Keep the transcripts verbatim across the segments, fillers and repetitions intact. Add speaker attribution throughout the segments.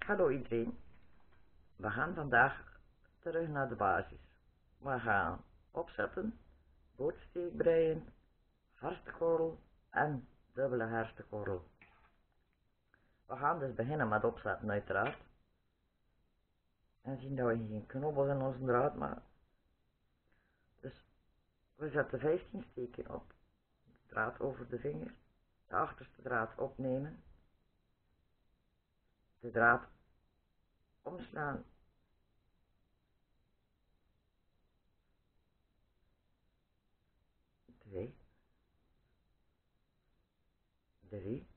Speaker 1: Hallo iedereen, we gaan vandaag terug naar de basis. We gaan opzetten, bootsteek breien, hersenkorrel en dubbele hersenkorrel. We gaan dus beginnen met opzetten uiteraard. En zien dat we geen knobbels in onze draad maken. Dus we zetten vijftien steken op. De draad over de vinger, de achterste draad opnemen, de draad omslaan, twee, drie,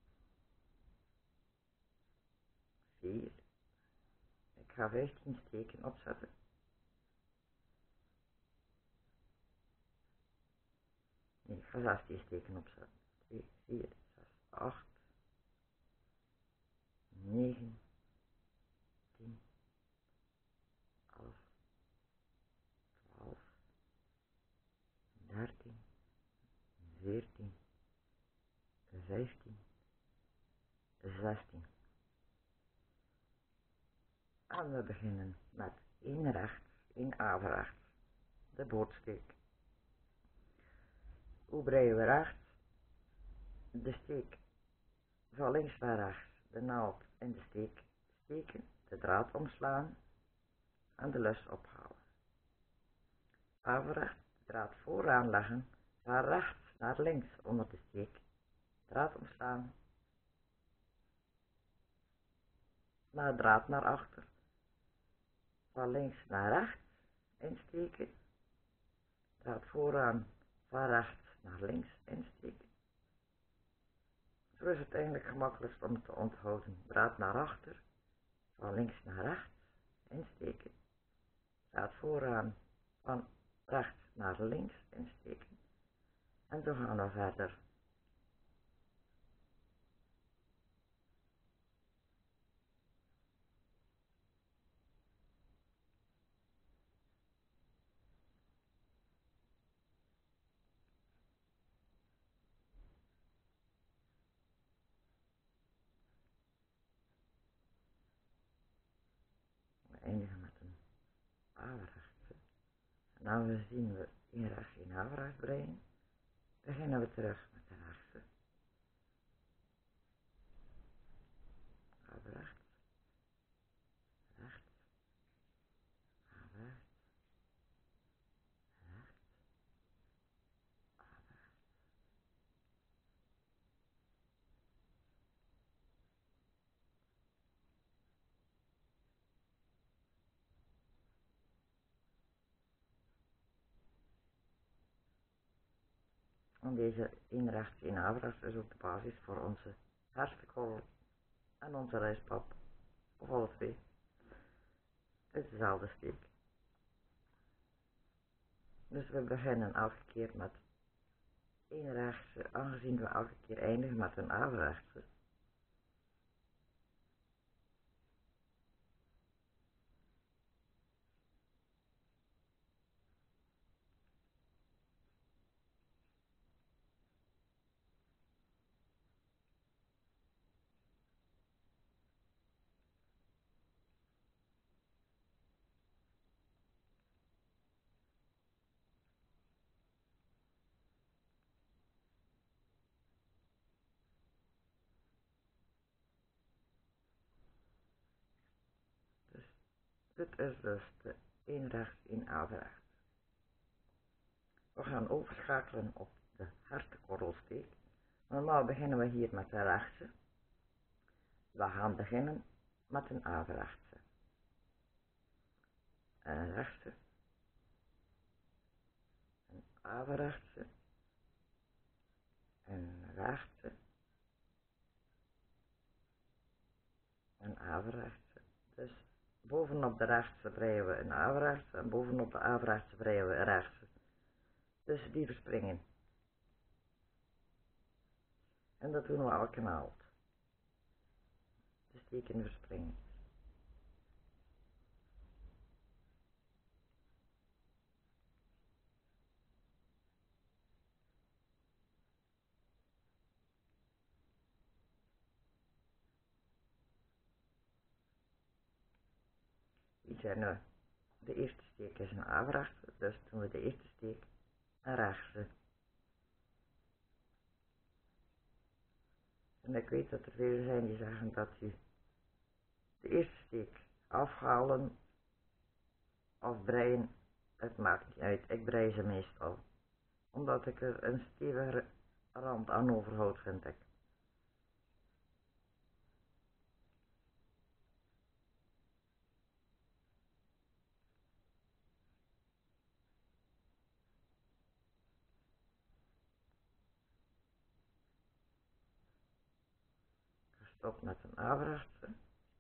Speaker 1: vier, ik ga vijftien steken opzetten, nee, ik ga zestien steken opzetten, twee, vier, zes, acht, negen, tien, elf, twaalf, dertien, veertien, vijftien, zestien. En we beginnen met één rechts, één averechts, de bootsteek. Hoe breien we rechts? De steek van links naar rechts, de naald in de steek steken, de draad omslaan en de lus ophalen. Averechts, de draad vooraan leggen, van rechts naar links onder de steek, draad omslaan, naar draad naar achter, van links naar rechts insteken, draad vooraan, van rechts naar links insteken. Zo is het eigenlijk gemakkelijkst om te onthouden. Draad naar achter, van links naar rechts insteken, draad vooraan, van rechts naar links insteken. En zo gaan we verder. We eindigen met een averechtse. En aangezien we één rechts één averechts breien, beginnen we terug met de rechtse. Averechts, rechts, averechts, rechts, averechts. En deze één rechts één averechts is ook de basis voor onze hersenkorrel en onze rijstpap, of alle twee. Het is dezelfde steek. Dus we beginnen elke keer met één rechtse, aangezien we elke keer eindigen met een averechtse. Dus dit is dus de één rechts één averechts. We gaan overschakelen op de hersenkorrelsteek. Normaal beginnen we hier met de rechtse. We gaan beginnen met een averechtse. Een rechtse. Een averechtse. Een rechtse. Een averechtse. Dus bovenop de rechtse breien we een averechtse en bovenop de averechtse breien we een rechtse. Dus die verspringen. En dat doen we elke naald. De steken verspringen. zijn nu, de eerste steek is een averechtse, dus doen we de eerste steek een rechtse. En ik weet dat er velen zijn die zeggen dat u de eerste steek afhalen of breien, het maakt niet uit. Ik brei ze meestal, omdat ik er een stevige rand aan overhoud, vind ik. Stop met een averechtse.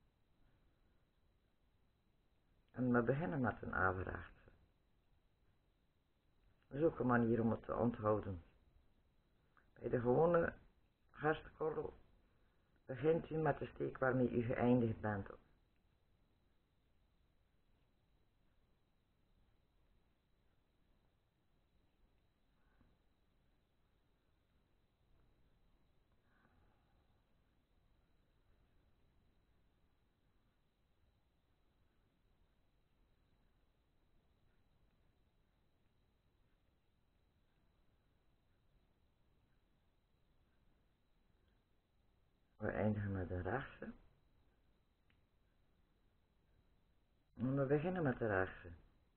Speaker 1: En we beginnen met een averechtse. Dat is ook een manier om het te onthouden. Bij de gewone harstekorrel begint u met de steek waarmee u geëindigd bent. We eindigen met de rechtse. En we beginnen met de rechtse.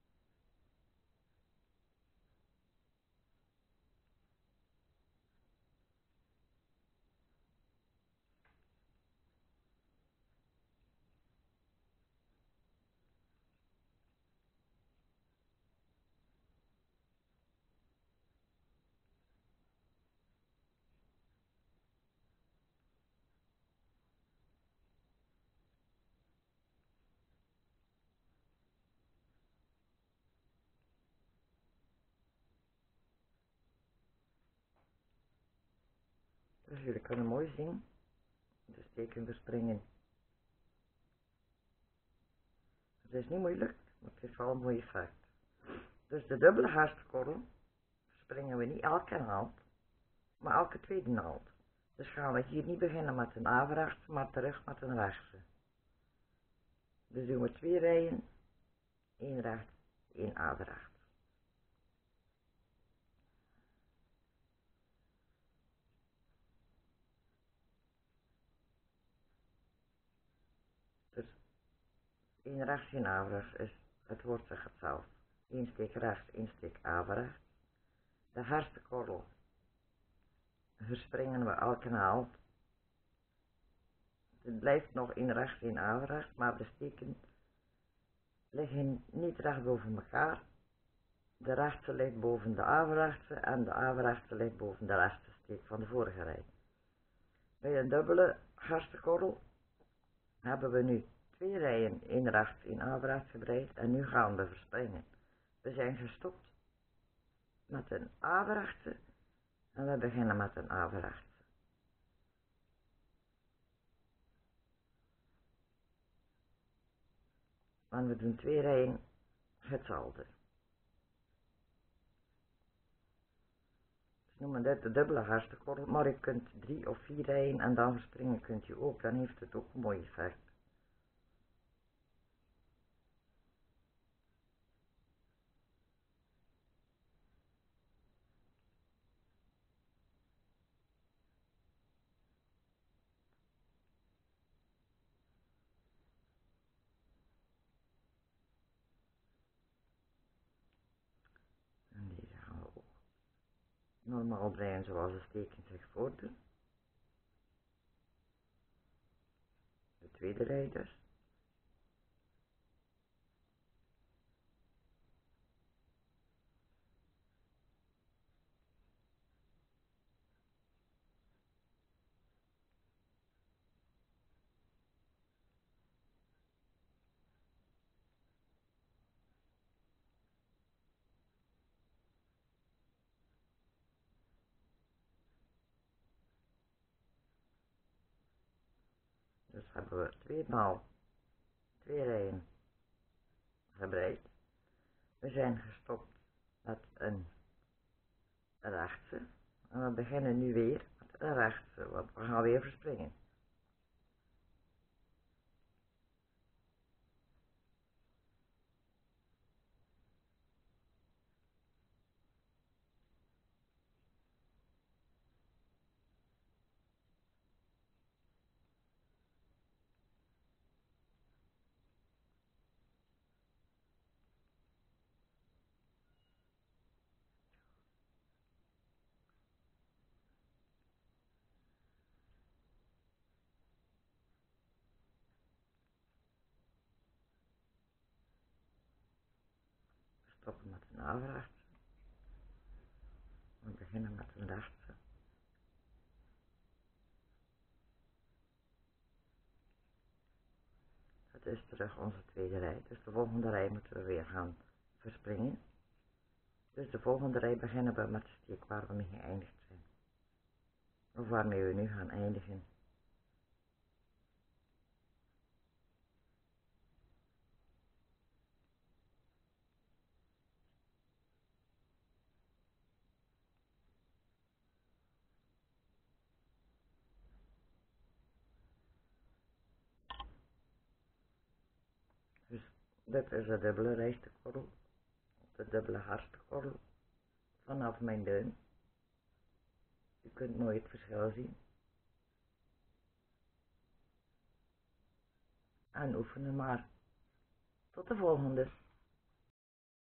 Speaker 1: Dus jullie kunnen mooi zien de steken verspringen. Het is niet moeilijk, maar het heeft wel een mooi effect. Dus de dubbele harstekorrel springen we niet elke naald, maar elke tweede naald. Dus gaan we hier niet beginnen met een averechtse, maar terug met een rechtse. Dus doen we twee rijen, één recht, één averechts. Dus één rechts, één averechts is, het woord zegt het zelf. Eén steek rechts, één steek averechts. De harstekorrel verspringen we elke naald. Het blijft nog één rechts, één averechts, maar de steken liggen niet recht boven elkaar. De rechtse ligt boven de averechtse en de averechtse ligt boven de rechtse steek van de vorige rij. Bij een dubbele harstekorrel hebben we nu twee rijen, één rechts, één averechts gebreid en nu gaan we verspringen. We zijn gestopt met een averechtse en we beginnen met een averechtse. En we doen twee rijen hetzelfde. We noemen dit de dubbele harstekorrel, maar je kunt drie of vier rijen en dan verspringen kunt u ook, dan heeft het ook een mooi effect. En deze gaan we ook normaal breien zoals de steken zich voordoen. De tweede rij dus. Dus hebben we tweemaal twee rijen gebreid. We zijn gestopt met een rechtse en we beginnen nu weer met een rechtse, want we gaan weer verspringen. stoppen met de navraagse. We beginnen met de rechtse. Het is terug onze tweede rij, dus de volgende rij moeten we weer gaan verspringen. Dus de volgende rij beginnen we met de steek waar we mee geëindigd zijn. Of waarmee we nu gaan eindigen. Dus dit is de dubbele rijstekorrel, de dubbele harstekorrel vanaf mijn duim. U kunt mooi het verschil zien. En oefenen maar. Tot de volgende.